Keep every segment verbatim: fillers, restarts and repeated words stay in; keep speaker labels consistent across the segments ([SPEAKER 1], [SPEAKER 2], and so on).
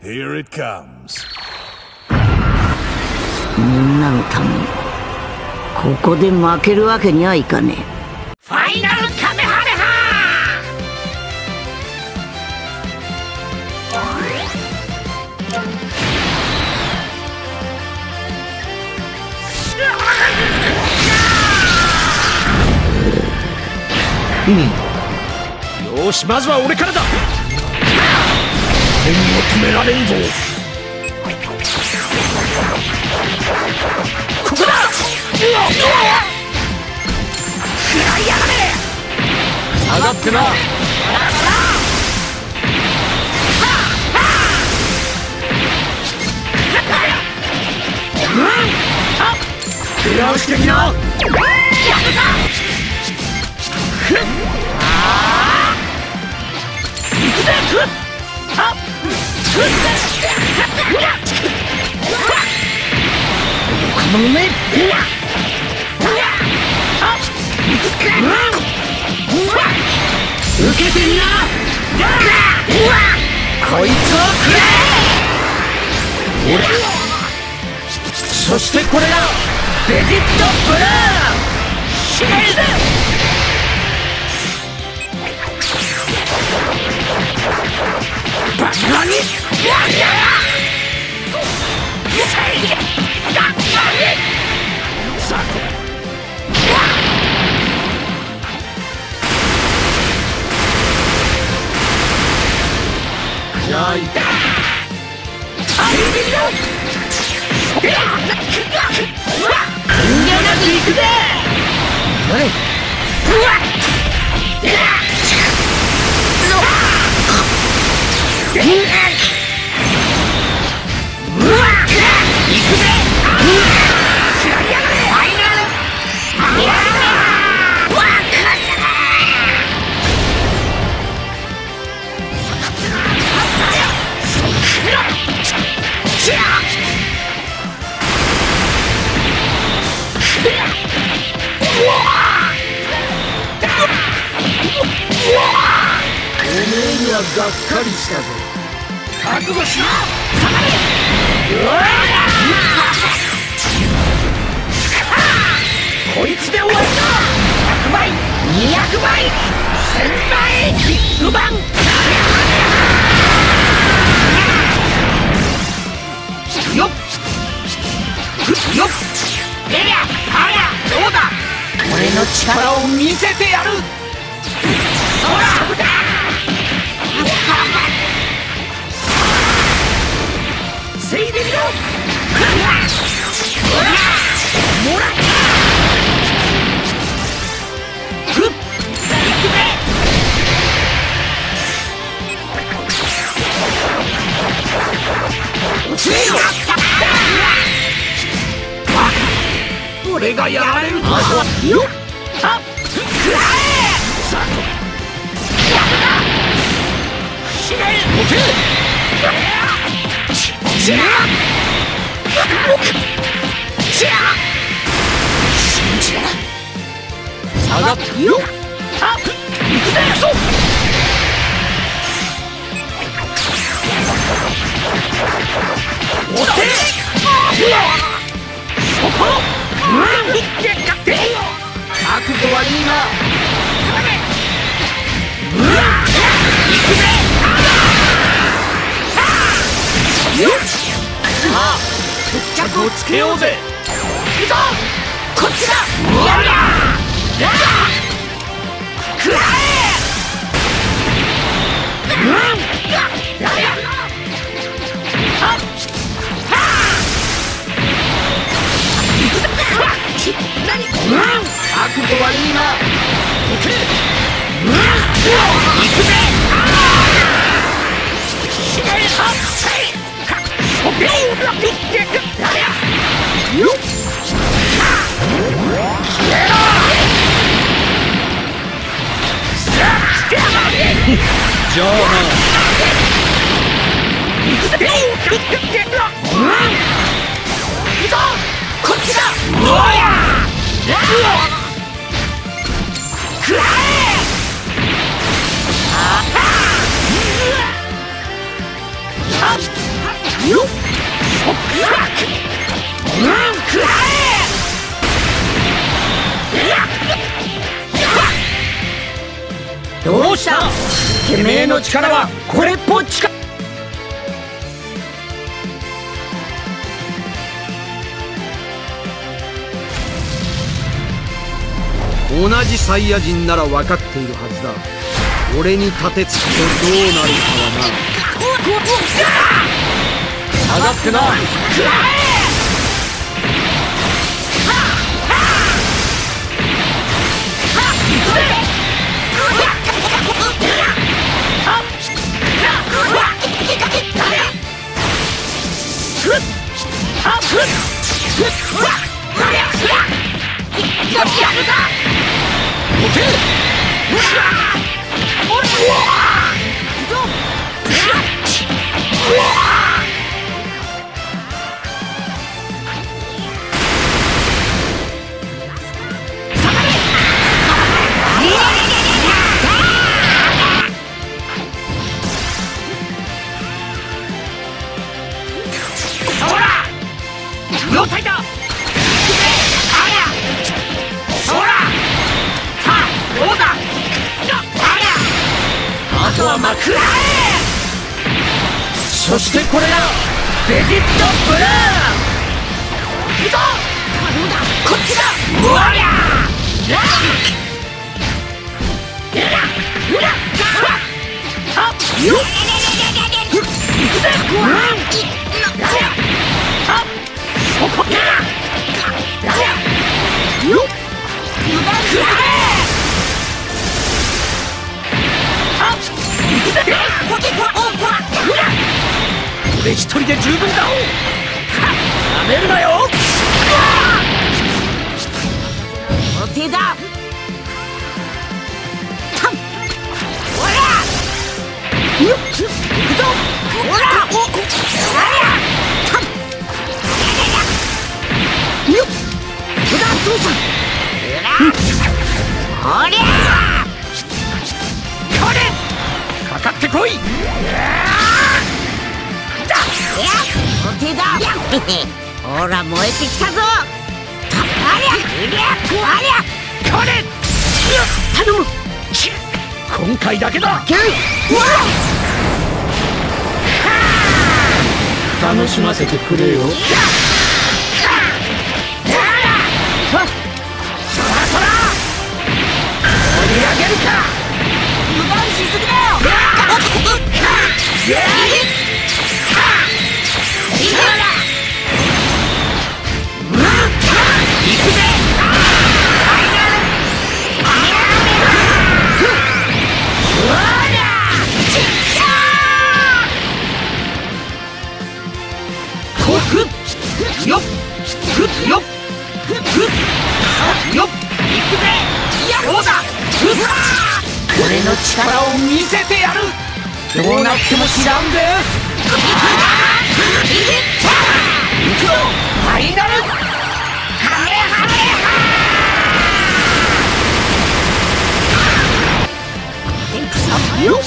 [SPEAKER 1] Here it comes.
[SPEAKER 2] みんなのためにここで負けるわけにはいかねえ。
[SPEAKER 3] ファイナルカメハメハ
[SPEAKER 4] うん、よし、まずは俺からだ。誰にも止められんぞ。ここだ。食らいやがれ。下がってな。出直してきな。やるか。行くぜ。はっ。この目。受けてみな。こいつを食らえ。そしてこれがベジットブルーシリーズ。バカにじゃあいた。遠慮なく行くぜ。おい。がっかりしたぞ。覚悟しろ。下がれ。こいつで終わりだ。ひゃくばい、にひゃくばい、せんばい、ビッグバン。よっよっ。出りゃありゃどうだ。俺の力を見せてやる。そらだ。せいでみろ。もらった。ふっ。落ちろ。俺がやられるとはよっ。あっ。くらえ。さあ。死ね。持て。じゃあじゃあ信じら下がってよ。あっ行くぜ。そう押せ。そこ覚悟はいいな。行くぜ。さあ決着をつけようぜ。いくぞ。こっちだ。やるな。くらえ。覚悟はいいな。行くぜ。じゃあな。こっちだ。くらえ。ああ。 よっそっうんくらえ。どうした。てめえの力はこれっぽっちか。
[SPEAKER 1] 同じサイヤ人なら分かっているはずだ。俺に立てつくとどうなるかはな。
[SPEAKER 4] 下がってな。そしてこれがベジットブルー。いくぞ。こっちだ。うわりゃよっいくぜ。そこよっ俺一人で十分だ。なめるなよ。
[SPEAKER 2] お手だ。ほらよっ行くぞ。ほらおこよっほら父さん。ほりゃ
[SPEAKER 4] これかかってこい。
[SPEAKER 2] お手だ。ほら燃えてきたぞ。ありゃうりゃありゃ
[SPEAKER 4] これ
[SPEAKER 2] 頼む。
[SPEAKER 4] 今回だけだ。
[SPEAKER 1] 楽しませてくれよ。
[SPEAKER 4] そらそら盛り上げるか。
[SPEAKER 2] 油断しすぎだよ。
[SPEAKER 4] よっふっよっふっよっいくぜ。どうだ。俺の力を見せてやる。どうなっても知らんぜ。いくぞファイナルカメハメハ。よっ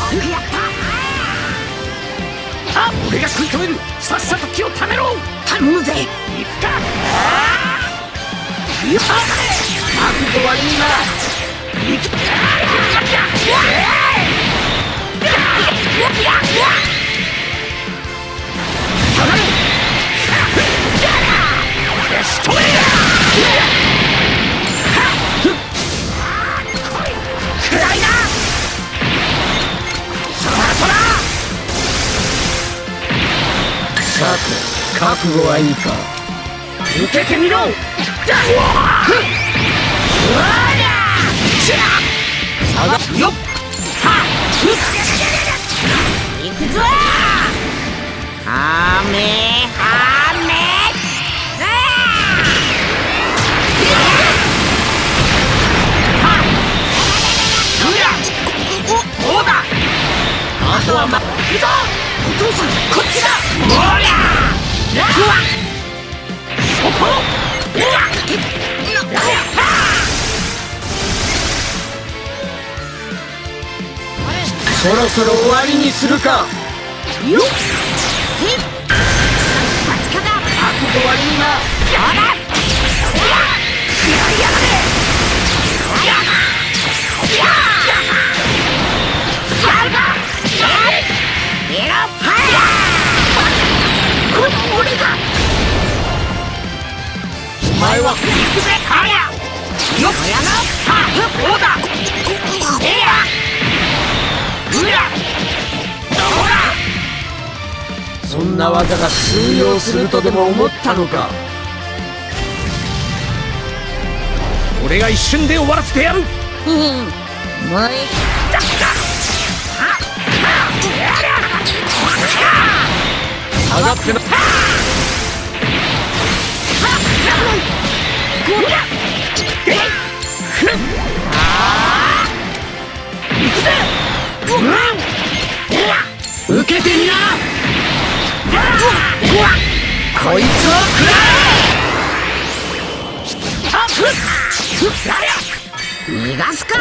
[SPEAKER 4] あ、俺が食い止める。さっさと気をためろ。
[SPEAKER 2] 頼むぜ。
[SPEAKER 4] いくか。よっ覚悟はいいな。いく下がれ。しとめや。暗いな。そらそら。
[SPEAKER 1] さて覚悟はいいか。
[SPEAKER 4] 受けてみろ。よっ
[SPEAKER 2] 行くぞ。はめはめ
[SPEAKER 4] どうだ。あとはまっいくぞ。お父さんこっちだ。おりゃそこ。
[SPEAKER 1] そろそろ終わりにするか。
[SPEAKER 2] よっ
[SPEAKER 1] 前は
[SPEAKER 4] 行くぜはやよっやなはどうだえやうらどうだ
[SPEAKER 1] そんな技が通用するとでも思ったのか。
[SPEAKER 4] 俺が一瞬で終わらせてやる。
[SPEAKER 2] もう
[SPEAKER 1] 上がってな。受けてみな。こいつを食ら
[SPEAKER 2] え逃がすか。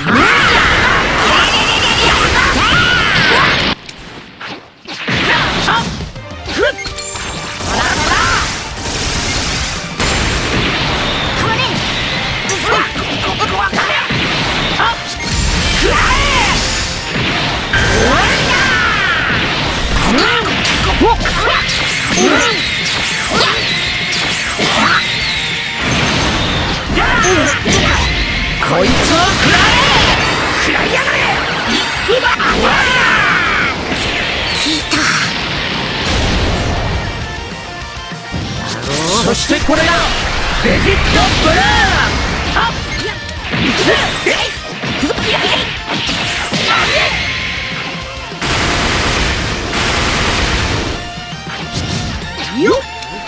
[SPEAKER 1] こいつを食ら
[SPEAKER 4] 食らいやがれ。
[SPEAKER 1] そしてこれが
[SPEAKER 4] ベジットブルーはっ行くぜよっ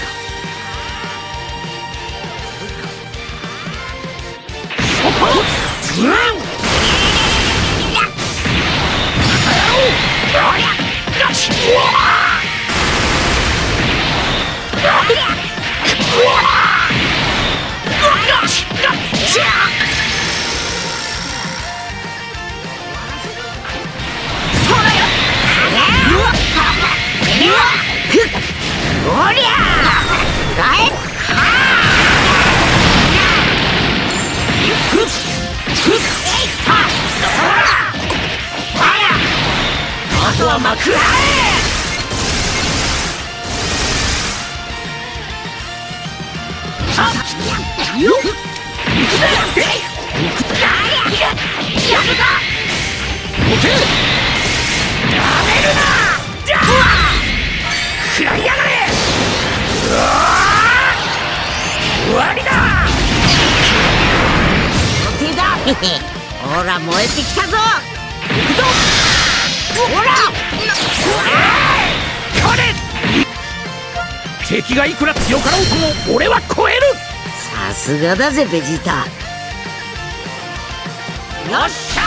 [SPEAKER 4] そこうんよしうわ
[SPEAKER 2] おりゃあ
[SPEAKER 4] あとは幕よっ行くぜやるかおけやめるな食らいやがれうわ終わりだ
[SPEAKER 2] 手だ。ほら燃えてきたぞ。行くぞ。ほら
[SPEAKER 4] これ敵がいくら強かろうとも俺は超える。
[SPEAKER 2] さすがだぜベジータ。
[SPEAKER 4] よっしゃ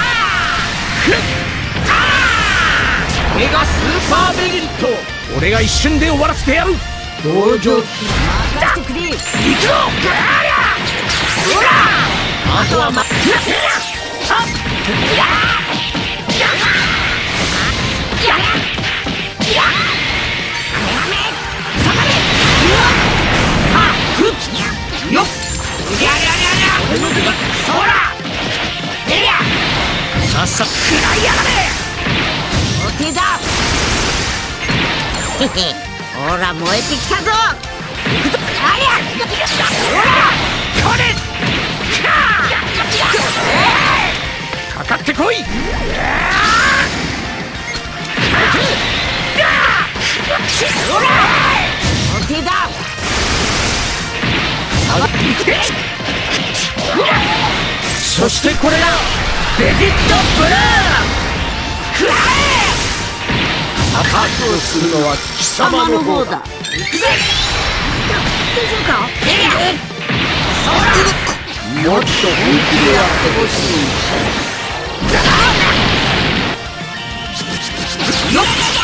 [SPEAKER 4] ーメガスーパーベジット俺が一瞬で終わらせてやる。
[SPEAKER 1] 同情
[SPEAKER 2] 任せてくれ。
[SPEAKER 4] 行くぞありゃほらあとはまっはっやややや下がれはっよっやりゃりゃりゃ俺の手がそらえりゃさっさと食らいやがれ
[SPEAKER 2] お手だ。ほら燃えてきたぞ。行くぞ。ありゃ
[SPEAKER 4] ほらこれかかってこい。
[SPEAKER 2] お手だ。
[SPEAKER 1] そしてこれが
[SPEAKER 4] ベジットブルー食ら
[SPEAKER 1] 覚悟するのは貴様の方だ。
[SPEAKER 4] え行くぜ
[SPEAKER 2] 大丈夫か。
[SPEAKER 4] えりゃ
[SPEAKER 1] もっと本気でやってほしい。
[SPEAKER 4] よっ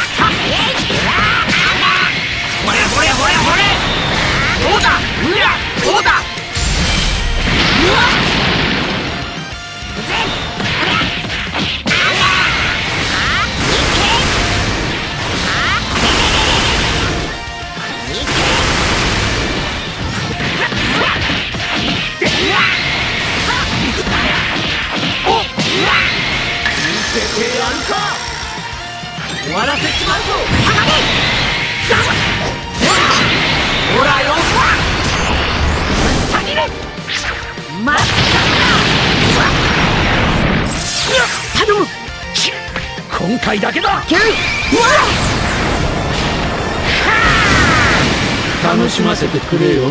[SPEAKER 4] ほれほれほれほれどうだうらどうだうわ終わらせちまうぞ。ほらよ回だけだ。
[SPEAKER 1] 楽しませてくれよ。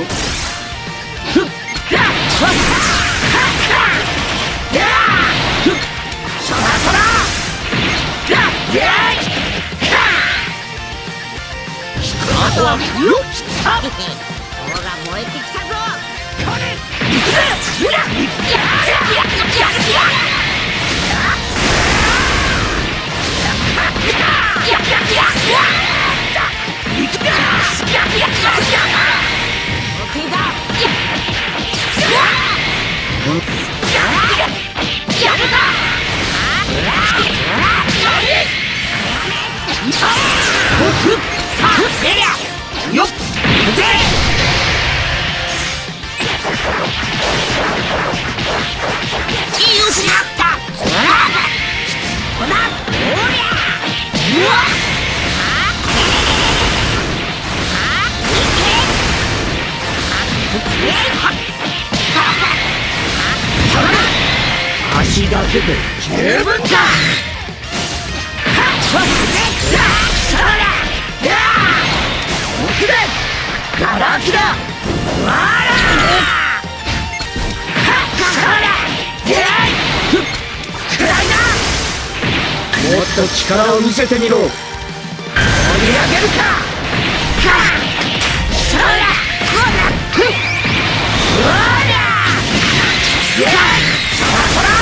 [SPEAKER 4] そらそらあとはよっ
[SPEAKER 2] ほら燃えてきたぞ。
[SPEAKER 4] これ行くぜ。よっ
[SPEAKER 1] 足だけで
[SPEAKER 4] 十分か。ガラキだ。わら
[SPEAKER 1] もっと力を見せてみろ。
[SPEAKER 4] 盛り上げるか。そらそら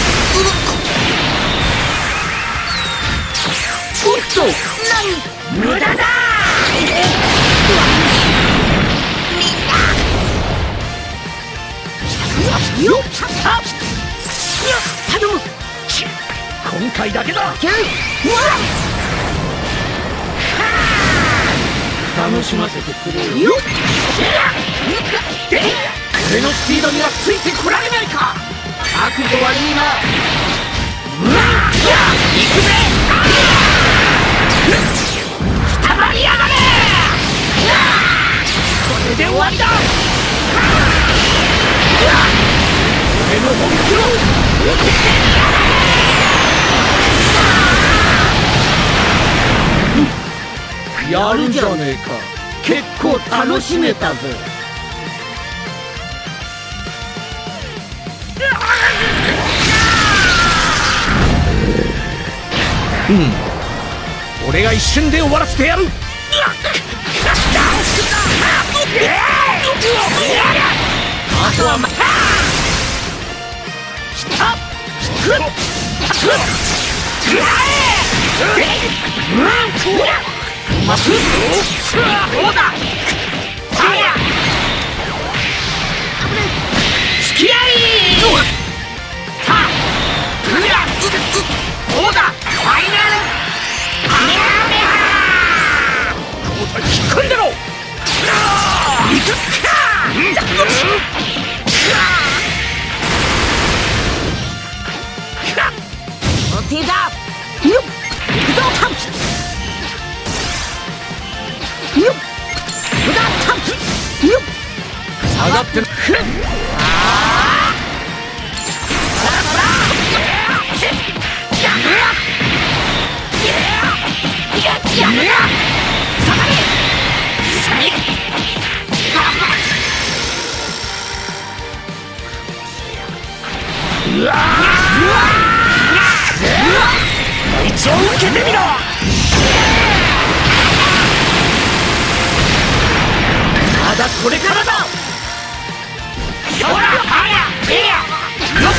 [SPEAKER 4] おっと何無駄だ。よっ頼む。今回だけだ。
[SPEAKER 1] 楽しませてくれよ。
[SPEAKER 4] よっ俺のスピードにはついてこられないか。覚悟はいいな。行くぜ。たまりやがれ。これで終わりだ。俺の本気を受けてやれ。
[SPEAKER 1] やるじゃねえか。結構楽しめたぜ。
[SPEAKER 4] うん、俺が一瞬で終わらせてやる。あとはまそうだ。付き合い。さあそうだ。ファイナルカメハメハ。引っ込んでろ。いくか。
[SPEAKER 2] お手だ。
[SPEAKER 4] よっ行くぞ。よっよっ
[SPEAKER 1] 下がってる。
[SPEAKER 4] うわ一応受けてみろ。まだこれからだ。そらはやえやよっ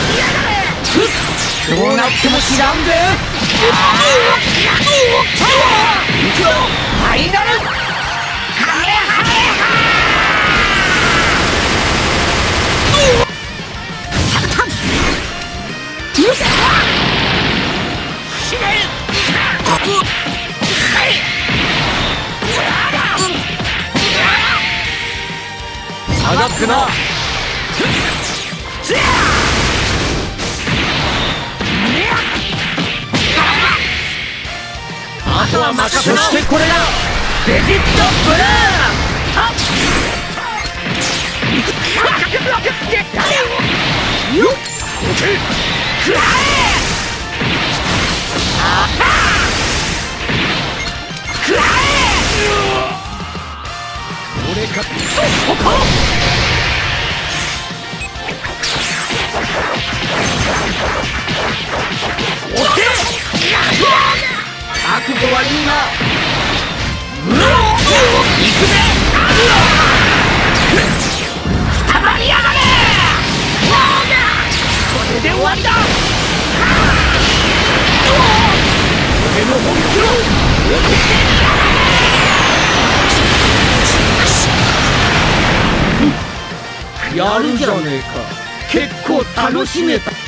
[SPEAKER 4] どうなっても知らんぜ。行くぞファイナルカメハメハ。
[SPEAKER 1] 下がってな。
[SPEAKER 4] あとは任せろ。
[SPEAKER 1] そしてこれが
[SPEAKER 4] ベジットブルー。よっ食らえ。 くらえ俺かそそこおけ覚悟はいいなうわ行くぜたまりやがれこれで終わりだ俺の本気を受けてやるじゃねえか結構楽しめた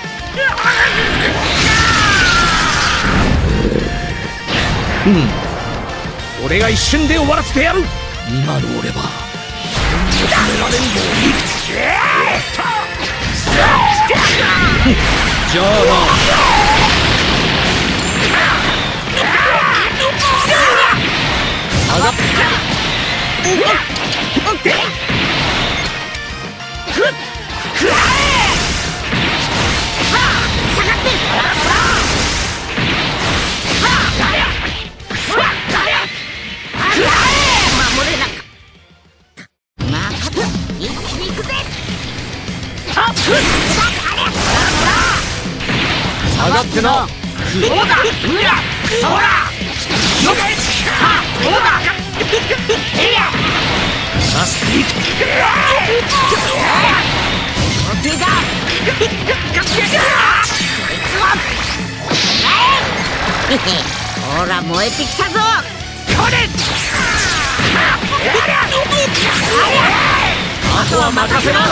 [SPEAKER 4] うん俺が一瞬で終わらせてやる今の俺は止められんぞじゃあな上がって上がってなどうだうやそらよけはどうだえやさすがお手だこいつは
[SPEAKER 2] ほら燃えてきたぞ。
[SPEAKER 4] これあとは任せな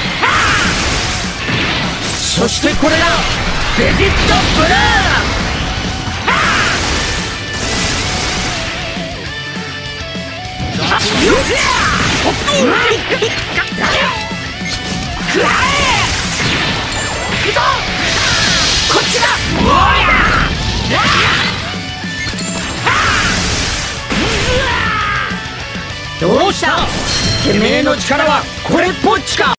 [SPEAKER 4] そしてこれがベジットブルーこっちだどうしたてめえの力はこれっぽっちか